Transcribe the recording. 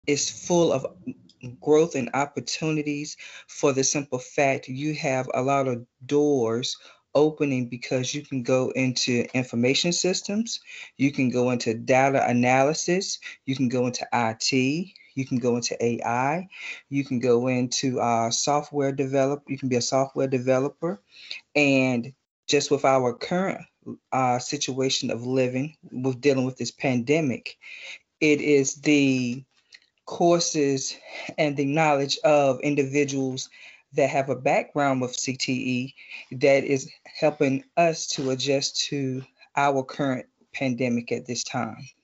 is full of growth and opportunities for the simple fact you have a lot of doors opening because you can go into information systems, you can go into data analysis, you can go into IT, you can go into AI, you can go into software develop, you can be a software developer, and just with our current situation of living with dealing with this pandemic, it is the courses and the knowledge of individuals that have a background with CTE that is helping us to adjust to our current pandemic at this time.